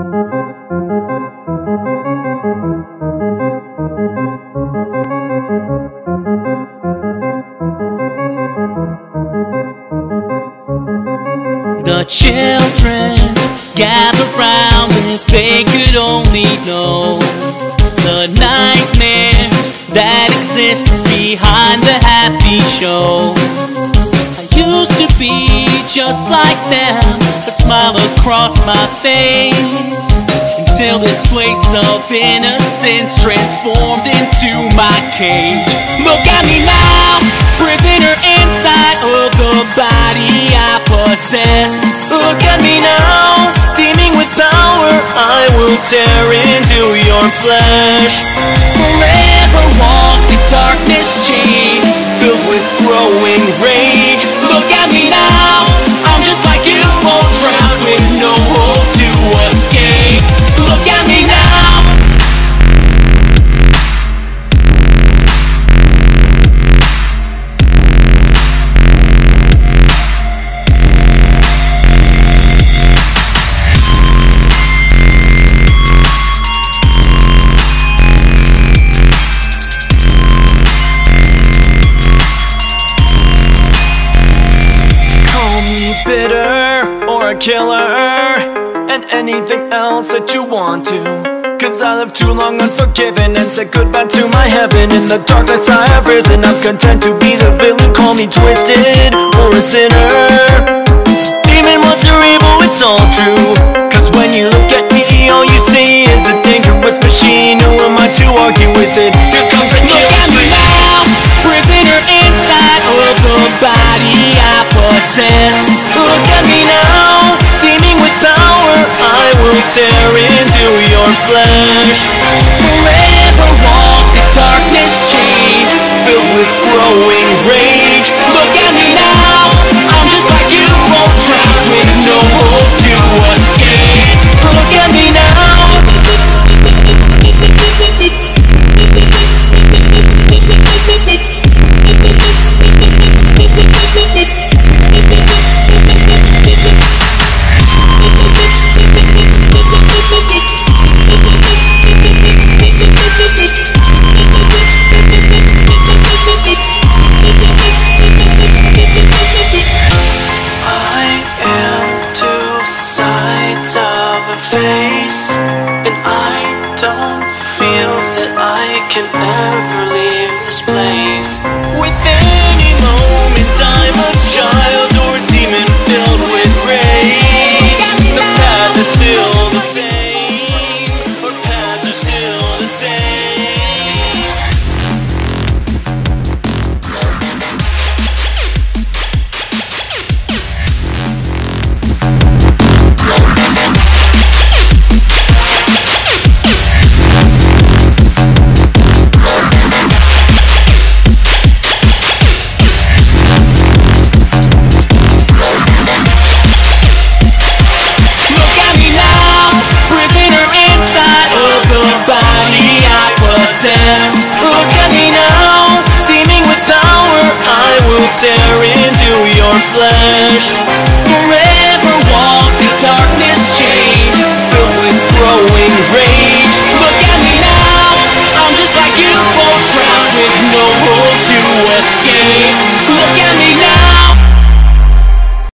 The children gather round if they could only know the nightmares that exist behind the happy show. I used to be just like them, a smile across my face, until this place of innocence transformed into my cage. Look at me now, prisoner inside of the body I possess. Look at me now, teeming with power, I will tear into your flesh. Forever walk the darkness chain, filled with growing rage. Look at me now, I'm just like you, all trapped with no hope to escape. Look at me now. Bitter or a killer, and anything else that you want to. Cause I lived too long unforgiven and said goodbye to my heaven. In the darkness I have risen, I'm content to be the villain. Call me twisted or a sinner, demon, monster, evil, it's all true. Cause when you look at me, all you see is a dangerous machine. Who am I to argue with it? Here comes the kill. Look at me now, prisoner inside of the body I possess. Look at me now, teeming with power, I will tear into your flesh. Forever walk the darkness chain, Filled with growing rage. Look at me now, I'm just like you, all trapped with no hope to escape. Look at me now. Face, and I don't feel that I can ever leave this place. With any moment I'm a child or a demon filled with rage. The path is still the same, our paths are still the same. Tear into your flesh.